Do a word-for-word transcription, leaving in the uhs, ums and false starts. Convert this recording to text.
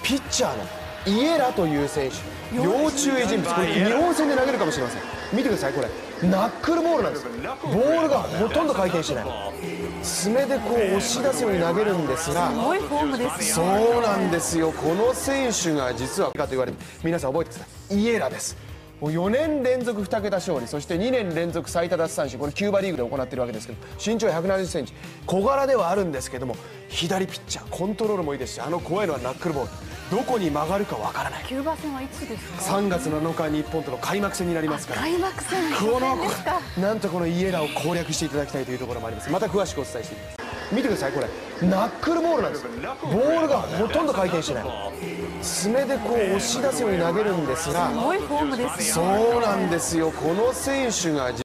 ピッチャーのイエラという選手、要注意人物、これ日本戦で投げるかもしれません。見てください、これナックルボールなんです。ボールがほとんど回転してない、爪でこう押し出すように投げるんですが、 すごいフォームですよ。 ね。 そうなんですよ、この選手が実はかと言われて、皆さん覚えてください、イエラです。もうよねん連続に桁勝利、そしてにねん連続最多奪三振、これキューバリーグで行っているわけですけど、身長ひゃくななじゅっセンチ、小柄ではあるんですけども、左ピッチャー、コントロールもいいですし、あの怖いのはナックルボール、どこに曲がるかわからない。 キューバ戦はいつですか？ さんがつなのか、日本との開幕戦になりますから、 開幕戦このですか。 なんとこのイエラを攻略していただきたいというところもあります。また詳しくお伝えしていきます。見てください、これナックルボールなんです。ボールがほとんど回転してない、爪でこう押し出すように投げるんですが、 すごいフォームですね。 そうなんですよ、この選手が